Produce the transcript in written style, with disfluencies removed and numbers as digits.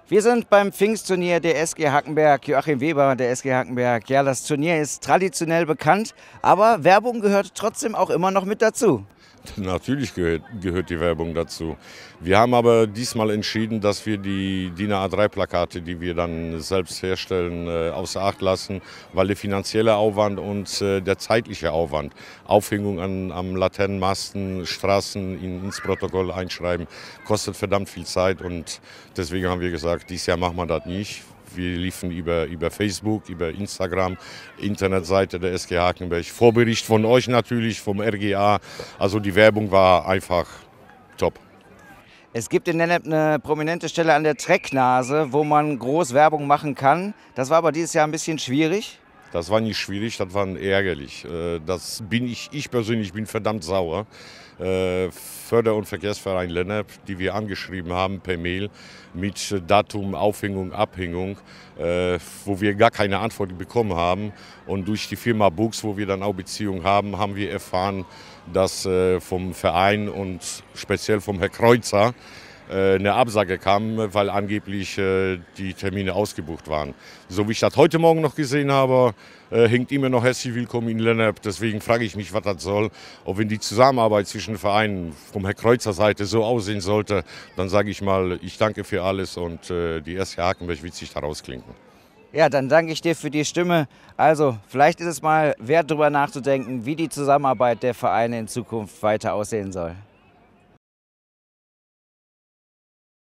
Wir sind beim Pfingstturnier der SG Hackenberg, Joachim Weber, der SG Hackenberg. Ja, das Turnier ist traditionell bekannt, aber Werbung gehört trotzdem auch immer noch mit dazu. Natürlich gehört die Werbung dazu. Wir haben aber diesmal entschieden, dass wir die DIN A3-Plakate, die wir dann selbst herstellen, außer Acht lassen, weil der finanzielle Aufwand und der zeitliche Aufwand, Aufhängung am Laternenmasten, Straßen ins Protokoll einschreiben, kostet verdammt viel Zeit und deswegen haben wir gesagt, dieses Jahr machen wir das nicht. Wir liefen über Facebook, über Instagram, Internetseite der SG Hackenberg. Vorbericht von euch natürlich, vom RGA. Also die Werbung war einfach top. Es gibt in Lennep eine prominente Stelle an der Trecknase, wo man groß Werbung machen kann. Das war aber dieses Jahr ein bisschen schwierig. Das war nicht schwierig, das war ärgerlich. Ich persönlich bin verdammt sauer. Förder- und Verkehrsverein Lennep, die wir angeschrieben haben per Mail mit Datum, Aufhängung, Abhängung, wo wir gar keine Antwort bekommen haben. Und durch die Firma Bux, wo wir dann auch Beziehungen haben, haben wir erfahren, dass vom Verein und speziell vom Herr Kreuzer eine Absage kam, weil angeblich die Termine ausgebucht waren. So wie ich das heute Morgen noch gesehen habe, hängt immer noch herzlich willkommen in Lennep. Deswegen frage ich mich, was das soll. Auch wenn die Zusammenarbeit zwischen den Vereinen vom Herr Kreuzer Seite so aussehen sollte, dann sage ich mal, ich danke für alles und die SG Hackenberg wird sich da rausklinken. Ja, dann danke ich dir für die Stimme. Also, vielleicht ist es mal wert, darüber nachzudenken, wie die Zusammenarbeit der Vereine in Zukunft weiter aussehen soll.